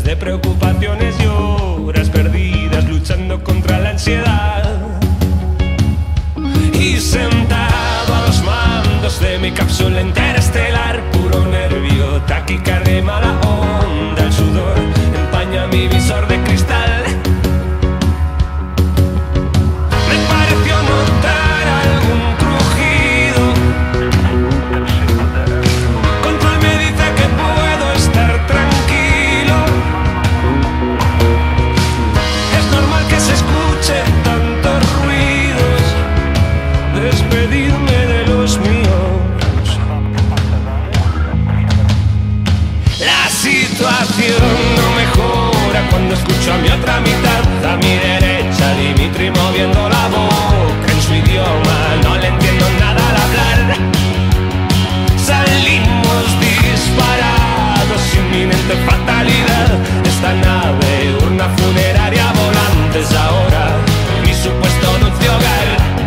de preocupaciones y horas perdidas luchando contra la ansiedad. Y sentado a los mandos de mi cápsula interestelar, puro nervio, taquicardia y mala onda, el sudor empaña mi visor de cristal. Me pareció notar algún crujido. Control me dice que puedo estar tranquilo. Es normal que se escuche tantos ruidos. Despedirme de los míos. La situación no mejora cuando escucho a mi otra mitad, a mi derecha, Dimitri moviendo la boca en su idioma. No le entiendo nada al hablar. Salimos disparados, inminente fatalidad. Esta nave, urna funeraria, volantes ahora, mi supuesto dulce hogar.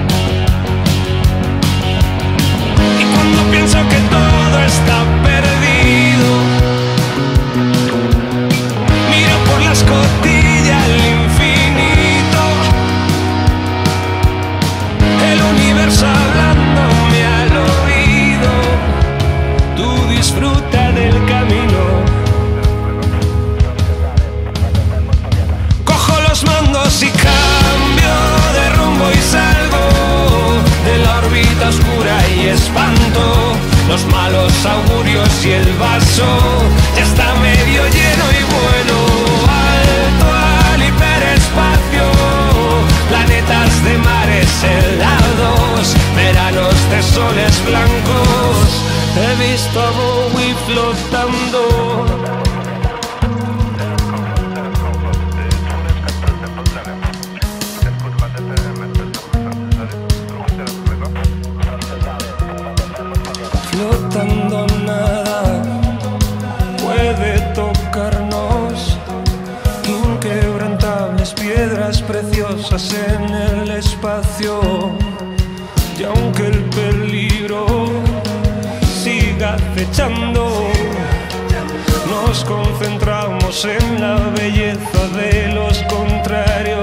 Y cuando pienso que todo está perdido, miro por la escotilla al infinito, el universo hablándome al oído. Tú disfruta del camino. Cojo los mandos y cambio de rumbo y salgo de la órbita oscura y espanto los malos augurios y el vaso ya está medio lleno y bueno. Alto al hiperespacio, planetas de mares helados, veranos de soles blancos. He visto a Bowie flotando. Flotando, nada puede tocarnos, inquebrantables piedras preciosas en el espacio. Y aunque el peligro siga acechando, nos concentramos en la belleza de los contrarios.